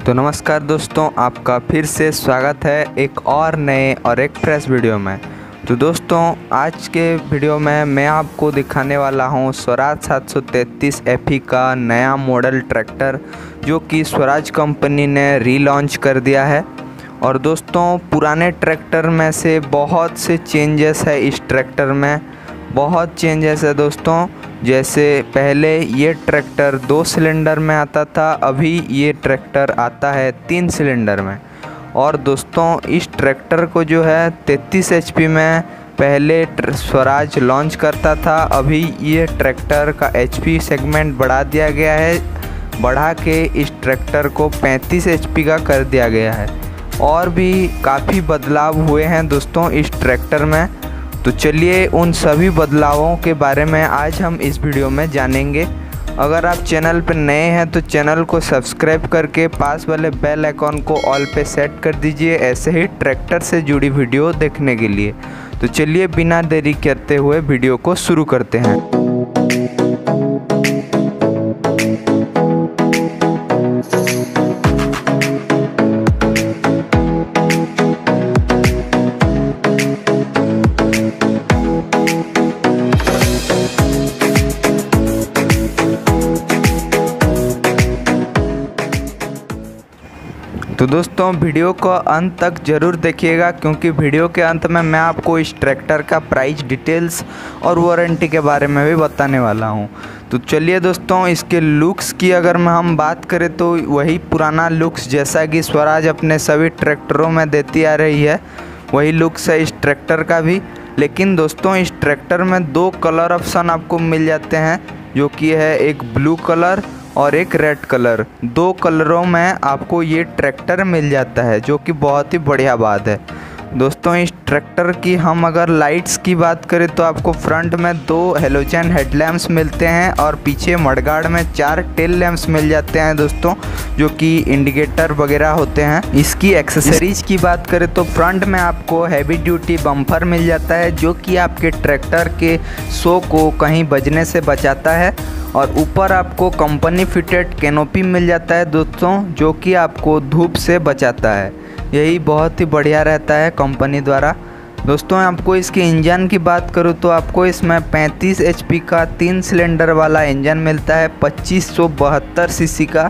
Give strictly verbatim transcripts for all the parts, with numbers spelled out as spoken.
तो नमस्कार दोस्तों, आपका फिर से स्वागत है एक और नए और एक फ्रेश वीडियो में। तो दोस्तों, आज के वीडियो में मैं आपको दिखाने वाला हूं स्वराज सात सौ तैंतीस एफ ई का नया मॉडल ट्रैक्टर, जो कि स्वराज कंपनी ने रीलॉन्च कर दिया है। और दोस्तों, पुराने ट्रैक्टर में से बहुत से चेंजेस है इस ट्रैक्टर में, बहुत चेंजेस है दोस्तों। जैसे पहले ये ट्रैक्टर दो सिलेंडर में आता था, अभी ये ट्रैक्टर आता है तीन सिलेंडर में। और दोस्तों, इस ट्रैक्टर को जो है तैंतीस एच पी में पहले स्वराज लॉन्च करता था, अभी ये ट्रैक्टर का एच पी सेगमेंट बढ़ा दिया गया है, बढ़ा के इस ट्रैक्टर को पैंतीस एच पी का कर दिया गया है। और भी काफ़ी बदलाव हुए हैं दोस्तों इस ट्रैक्टर में। तो चलिए उन सभी बदलावों के बारे में आज हम इस वीडियो में जानेंगे। अगर आप चैनल पर नए हैं तो चैनल को सब्सक्राइब करके पास वाले बेल आइकॉन को ऑल पे सेट कर दीजिए, ऐसे ही ट्रैक्टर से जुड़ी वीडियो देखने के लिए। तो चलिए बिना देरी करते हुए वीडियो को शुरू करते हैं। तो दोस्तों, वीडियो को अंत तक ज़रूर देखिएगा, क्योंकि वीडियो के अंत में मैं आपको इस ट्रैक्टर का प्राइस डिटेल्स और वारंटी के बारे में भी बताने वाला हूं। तो चलिए दोस्तों, इसके लुक्स की अगर मैं हम बात करें तो वही पुराना लुक्स जैसा कि स्वराज अपने सभी ट्रैक्टरों में देती आ रही है, वही लुक्स है इस ट्रैक्टर का भी। लेकिन दोस्तों, इस ट्रैक्टर में दो कलर ऑप्शन आपको मिल जाते हैं, जो कि है एक ब्लू कलर और एक रेड कलर। दो कलरों में आपको ये ट्रैक्टर मिल जाता है, जो कि बहुत ही बढ़िया बात है दोस्तों। इस ट्रैक्टर की हम अगर लाइट्स की बात करें तो आपको फ्रंट में दो हेलोजन हेडलैम्प्स मिलते हैं और पीछे मडगार्ड में चार टेल लैंप्स मिल जाते हैं दोस्तों, जो कि इंडिकेटर वगैरह होते हैं। इसकी एक्सेसरीज की बात करें तो फ्रंट में आपको हैवी ड्यूटी बम्पर मिल जाता है, जो कि आपके ट्रैक्टर के शो को कहीं बजने से बचाता है। और ऊपर आपको कंपनी फिटेड कैनोपी मिल जाता है दोस्तों, जो कि आपको धूप से बचाता है। यही बहुत ही बढ़िया रहता है कंपनी द्वारा। दोस्तों, आपको इसके इंजन की बात करूँ तो आपको इसमें पैंतीस एच पी का तीन सिलेंडर वाला इंजन मिलता है, पच्चीस सौ बहत्तर सी सी का,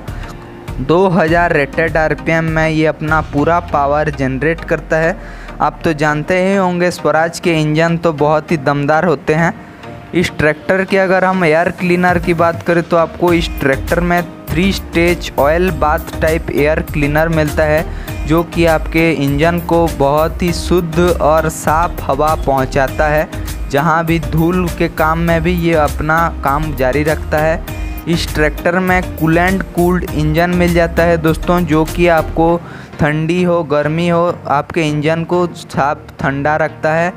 दो हज़ार रेटेड आर पी एम में ये अपना पूरा पावर जनरेट करता है। आप तो जानते ही होंगे स्वराज के इंजन तो बहुत ही दमदार होते हैं। इस ट्रैक्टर के अगर हम एयर क्लीनर की बात करें तो आपको इस ट्रैक्टर में three stage oil bath type air cleaner मिलता है, जो कि आपके इंजन को बहुत ही शुद्ध और साफ हवा पहुंचाता है। जहां भी धूल के काम में भी ये अपना काम जारी रखता है। इस ट्रैक्टर में कूलेंट कूल्ड इंजन मिल जाता है दोस्तों, जो कि आपको ठंडी हो गर्मी हो आपके इंजन को साफ ठंडा रखता है।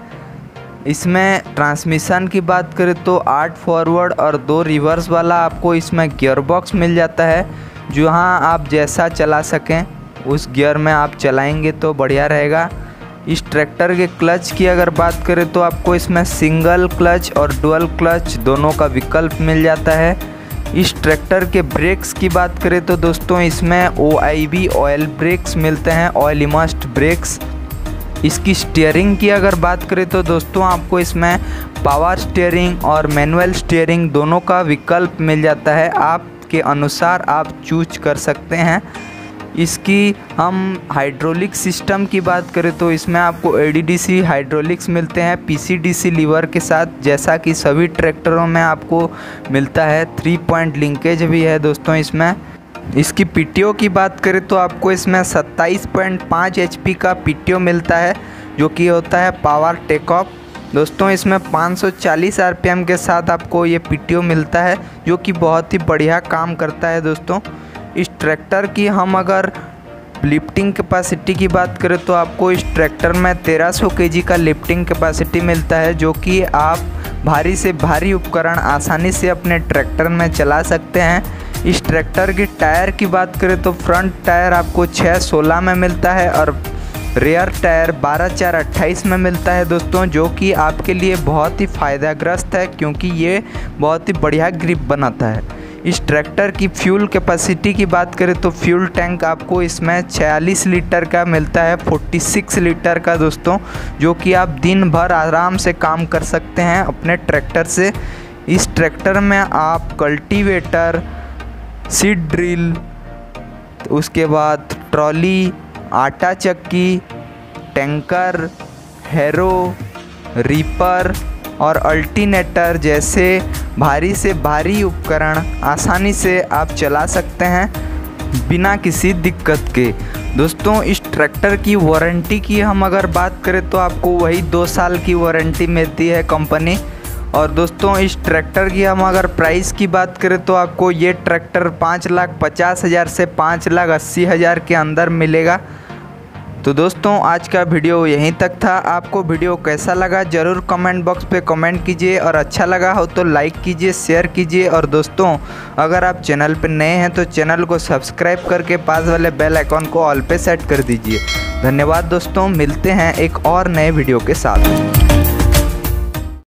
इसमें ट्रांसमिशन की बात करें तो आठ फॉरवर्ड और दो रिवर्स वाला आपको इसमें गियर बॉक्स मिल जाता है, जहाँ आप जैसा चला सकें उस गियर में आप चलाएंगे तो बढ़िया रहेगा। इस ट्रैक्टर के क्लच की अगर बात करें तो आपको इसमें सिंगल क्लच और डुअल क्लच दोनों का विकल्प मिल जाता है। इस ट्रैक्टर के ब्रेक्स की बात करें तो दोस्तों, इसमें O I B oil brakes मिलते हैं, ऑयल इमर्स्ड ब्रेक्स। इसकी स्टीयरिंग की अगर बात करें तो दोस्तों, आपको इसमें पावर स्टीयरिंग और मैनुअल स्टीयरिंग दोनों का विकल्प मिल जाता है, आपके अनुसार आप चूज कर सकते हैं। इसकी हम हाइड्रोलिक सिस्टम की बात करें तो इसमें आपको A D D C hydraulics मिलते हैं P C D C lever के साथ, जैसा कि सभी ट्रैक्टरों में आपको मिलता है। थ्री पॉइंट लिंकेज भी है दोस्तों इसमें। इसकी पी टी ओ की बात करें तो आपको इसमें सत्ताईस पॉइंट पाँच एच पी का पी टी ओ मिलता है, जो कि होता है पावर टेक ऑफ दोस्तों। इसमें पाँच सौ चालीस आर पी एम के साथ आपको ये पी टी ओ मिलता है, जो कि बहुत ही बढ़िया काम करता है दोस्तों। इस ट्रैक्टर की हम अगर लिफ्टिंग कैपेसिटी की बात करें तो आपको इस ट्रैक्टर में तेरह सौ के जी का लिफ्टिंग कैपेसिटी मिलता है, जो कि आप भारी से भारी उपकरण आसानी से अपने ट्रैक्टर में चला सकते हैं। इस ट्रैक्टर की टायर की बात करें तो फ्रंट टायर आपको छः सोलह में मिलता है और रेयर टायर बारह चार अट्ठाईस में मिलता है दोस्तों, जो कि आपके लिए बहुत ही फ़ायदाग्रस्त है, क्योंकि ये बहुत ही बढ़िया ग्रिप बनाता है। इस ट्रैक्टर की फ्यूल कैपेसिटी की बात करें तो फ्यूल टैंक आपको इसमें छियालीस लीटर का मिलता है, छियालीस लीटर का दोस्तों, जो कि आप दिन भर आराम से काम कर सकते हैं अपने ट्रैक्टर से। इस ट्रैक्टर में आप कल्टीवेटर, सीड ड्रिल, उसके बाद ट्रॉली, आटा चक्की, टैंकर, हैरो, रीपर और अल्टरनेटर जैसे भारी से भारी उपकरण आसानी से आप चला सकते हैं बिना किसी दिक्कत के। दोस्तों इस ट्रैक्टर की वारंटी की हम अगर बात करें तो आपको वही दो साल की वारंटी मिलती है कंपनी। और दोस्तों इस ट्रैक्टर की हम अगर प्राइस की बात करें तो आपको ये ट्रैक्टर पाँच लाख पचास हज़ार से पाँच लाख अस्सी हज़ार के अंदर मिलेगा। तो दोस्तों आज का वीडियो यहीं तक था। आपको वीडियो कैसा लगा ज़रूर कमेंट बॉक्स पे कमेंट कीजिए, और अच्छा लगा हो तो लाइक कीजिए, शेयर कीजिए। और दोस्तों अगर आप चैनल पर नए हैं तो चैनल को सब्सक्राइब करके पास वाले बेल आइकॉन को ऑल पे सेट कर दीजिए। धन्यवाद दोस्तों, मिलते हैं एक और नए वीडियो के साथ।